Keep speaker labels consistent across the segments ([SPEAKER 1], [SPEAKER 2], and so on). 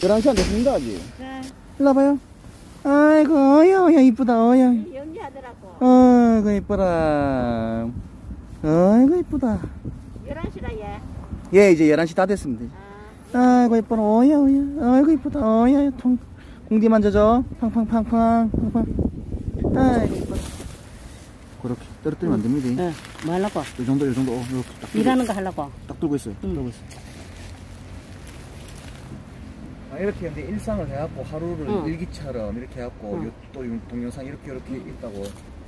[SPEAKER 1] 11시 안 됐습니다, 아직.
[SPEAKER 2] 네.
[SPEAKER 1] 일로 와봐요. 아이고, 어야, 이쁘다, 어야.
[SPEAKER 2] 연기하더라고.
[SPEAKER 1] 아이고, 이쁘라. 아이고, 이쁘다.
[SPEAKER 2] 11시라 얘.
[SPEAKER 1] 예, 이제 11시 다 됐습니다. 아이고, 이쁘라, 어야, 어야. 아이고, 이쁘다, 어야. 공디 만져줘. 팡팡팡팡, 팡팡. 아이고, 이쁘라. 그렇게 떨어뜨리면 안 됩니다.
[SPEAKER 2] 네. 뭐 하려고?
[SPEAKER 1] 이 정도, 이렇게 딱
[SPEAKER 2] 일하는 거 하려고?
[SPEAKER 1] 딱 들고 있어요. 들고 있어요. 이렇게 근데 일상을 해갖고 하루를 일기처럼 이렇게 해갖고 또 동영상 이렇게 있다고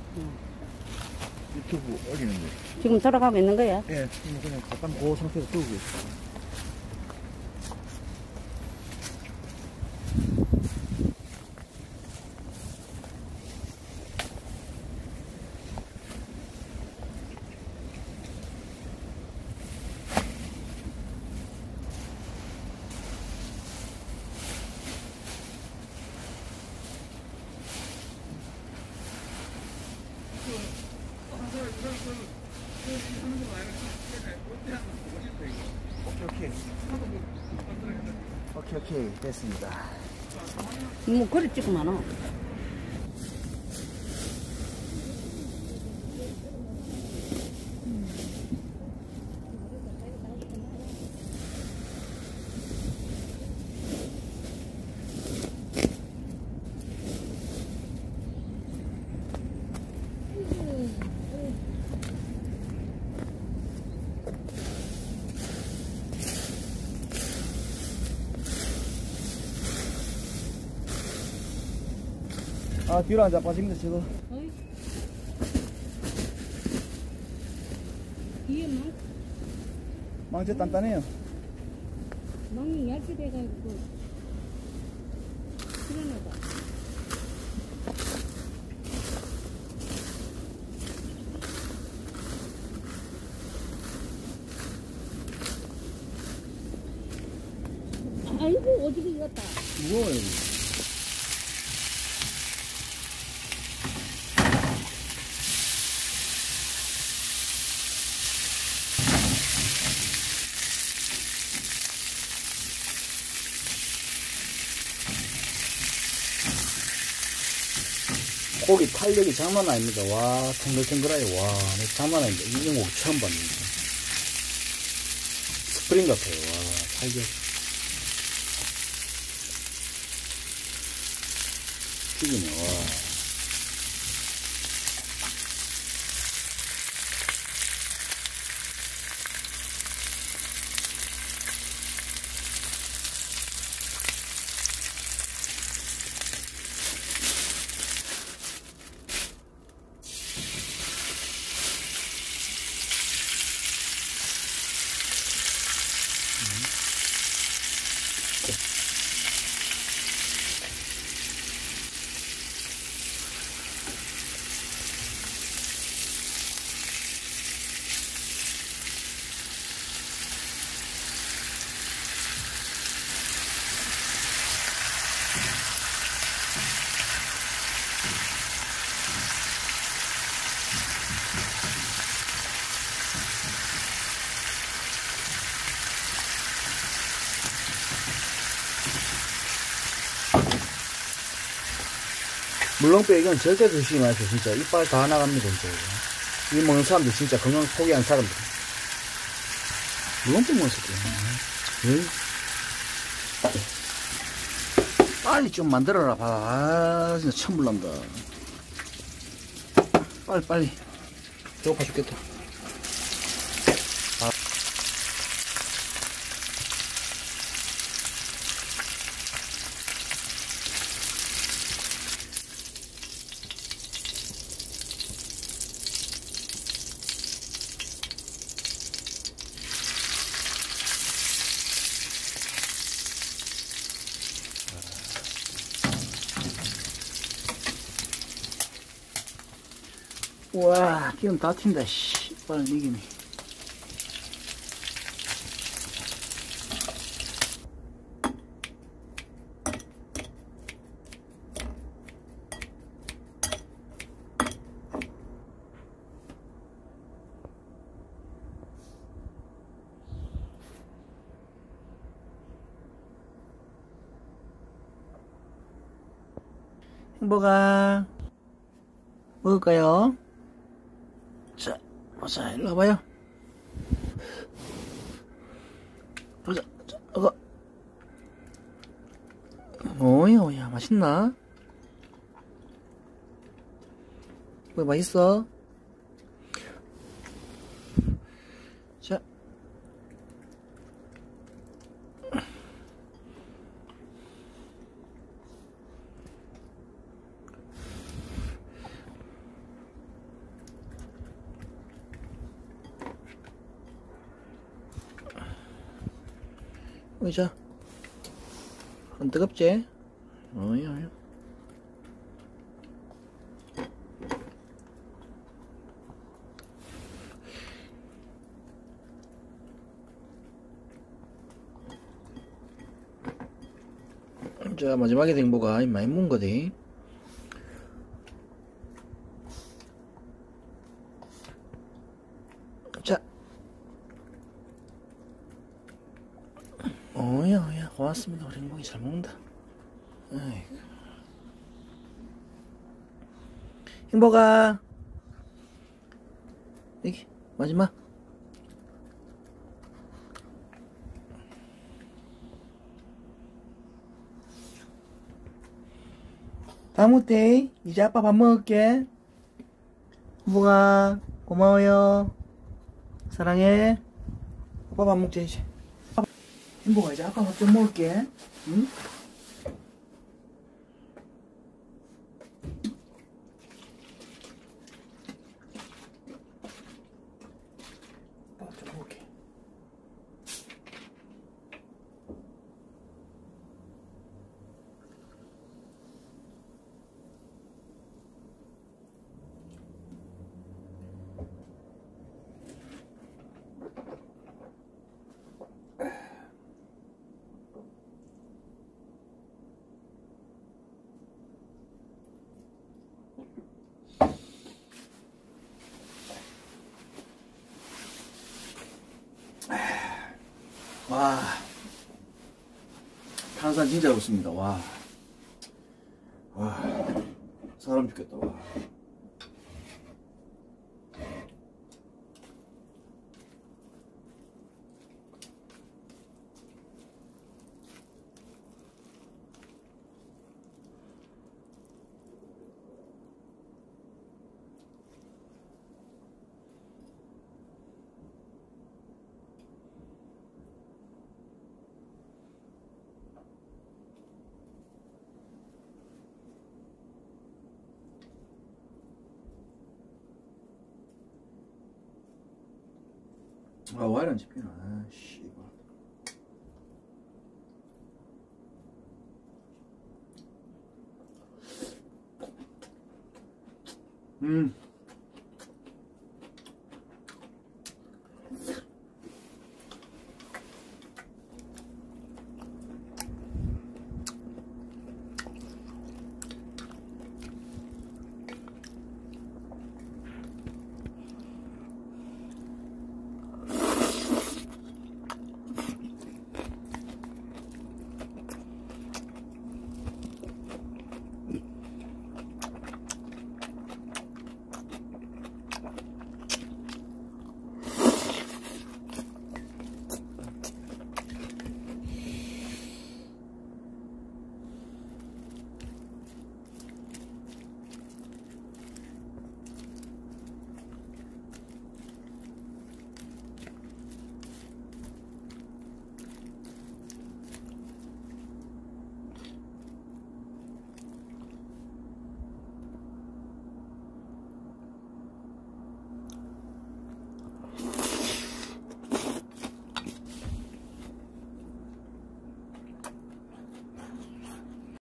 [SPEAKER 1] 유튜브 올리는데
[SPEAKER 2] 지금 돌아가고 있는 거야?
[SPEAKER 1] 예, 지금 그냥 잠깐 그 상태에서 들고 있어요. 오케이 됐습니다.
[SPEAKER 2] 뭐 그래 찍고 많아.
[SPEAKER 1] 아, 뒤로 앉아 빠집니다, 지금.
[SPEAKER 2] 뒤에
[SPEAKER 1] 망치 단단해요.
[SPEAKER 2] 망이 얇게 돼가지고 그러나봐. 아이고 오지게 익었다.
[SPEAKER 1] 무거워요, 이거. 고기 탄력이 장난 아닙니다. 와, 탱글탱글하게. 와, 장난 아닙니다. 이런 고기 처음 봤는데. 스프링 같아요. 와, 탄력. 튀기네, 와. 물렁뼈 이건 절대 조심하세요. 진짜 이빨 다 나갑니다. 진짜 이거. 이 먹는 사람들 진짜 건강 포기한 사람들. 물렁뼈 먹었을 거야. 빨리 좀 만들어라 봐. 아, 진짜 천불 난다. 빨리. 배고파 죽겠다. 우와, 기름 다 튄다, 씨. 빨리 이기네. 행복아. 먹을까요? 자, 보자, 일로 와봐요. 보자, 자, 먹어. 오야, 맛있나? 뭐 맛있어? 자. 보자. 안 뜨겁지? 어이. 자, 마지막에 행보가 많이 먹은 거지. 자. 어야, 고맙습니다. 우리 행복이 잘 먹는다. 아이고. 행복아. 여기, 마지막. 다무테 이제 아빠 밥 먹을게. 행복아 고마워요. 사랑해. 아빠 밥 먹자 이제. 행복아 이제 아빠 밥 좀 먹을게. 응? 밥 좀 먹을게. 와, 탄산 진짜 좋습니다. 와, 사람 죽겠다. 와. 와이를 안 집히나. 씨발.